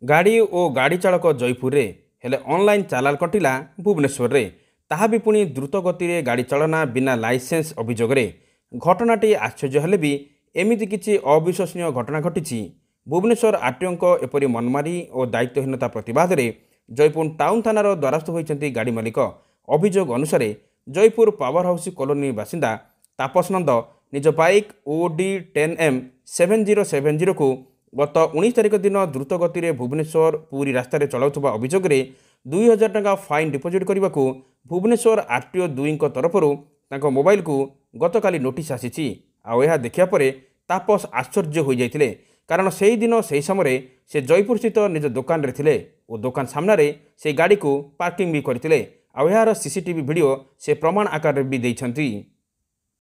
गाड़ी और गाड़ी चालक जयपुर रे हेले ऑनलाइन चालान कटिला भुवनेश्वर रे ताहा भी पुणी द्रुत गति रे गाड़ी चालना बिना लाइसेंस अभियोग रे घटनाटी आश्चर्य हेले भी एमिति किछि अविश्वसनीय घटना घटी भुवनेश्वर आरटीओ एपरी मनमारी और दायित्वहीनता प्रतिवाद रे जयपुर टाउन थानार द्वारस्थ होइछन्ति गाड़ी मालिक। अभियोग अनुसार जयपुर पावर हाउस कॉलोनी बासिंदा तापस नंद निज बाइक OD 10M 7070 को गत 19 तारिख दिन द्रुत गति में भुवनेश्वर पुरी रास्तार चलाउथबा अभियोग रे 2000 टंका फाइन डिपोजिट करने को भुवनेश्वर आरटीओ 2 तरफ मोबाइल को गतकाली नोटिस आसी। आ देखा पर तापस आश्चर्य हो जाते कारण से दिन से समय से जयपुर स्थित निज दुकान रे थिले और दुकान सामने से गाड़ी को पार्किंग भी करते। आ सीसीटीवी वीडियो से प्रमाण आकार भी देइछन्ति।